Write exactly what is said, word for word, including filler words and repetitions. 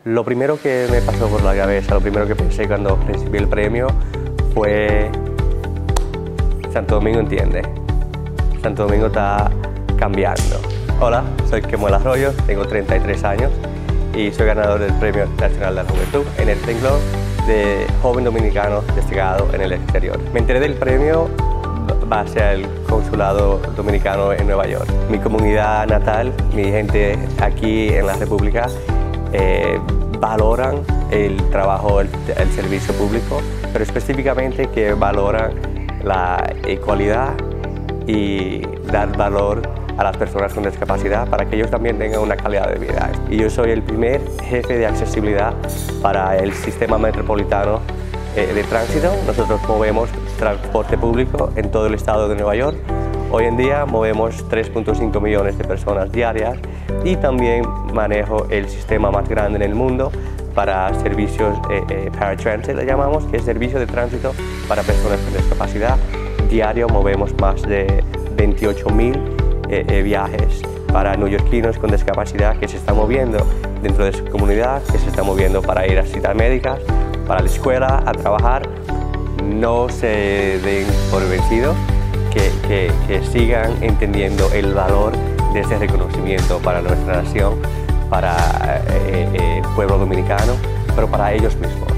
Lo primero que me pasó por la cabeza, lo primero que pensé cuando recibí el premio fue Santo Domingo entiende. Santo Domingo está cambiando. Hola, soy Kemuel Arroyo, tengo treinta y tres años y soy ganador del Premio Nacional de la Juventud en el renglón de Joven Dominicano Destacado en el Exterior. Me enteré del premio base al Consulado Dominicano en Nueva York. Mi comunidad natal, mi gente aquí en la República, eh, valoran el trabajo, el, el servicio público, pero específicamente que valoran la igualdad y dar valor a las personas con discapacidad para que ellos también tengan una calidad de vida. Y yo soy el primer jefe de accesibilidad para el sistema metropolitano eh, de tránsito. Nosotros movemos transporte público en todo el estado de Nueva York. Hoy en día movemos tres punto cinco millones de personas diarias y también manejo el sistema más grande en el mundo para servicios eh, eh, paratransit, le llamamos, que es servicio de tránsito para personas con discapacidad. Diario movemos más de veintiocho mil eh, eh, viajes para neoyorquinos con discapacidad que se están moviendo dentro de su comunidad, que se están moviendo para ir a citas médicas, para la escuela, a trabajar. No se den por vencidos, que, que, que sigan entendiendo el valor de ese reconocimiento para nuestra nación, para eh, eh, el pueblo dominicano, pero para ellos mismos.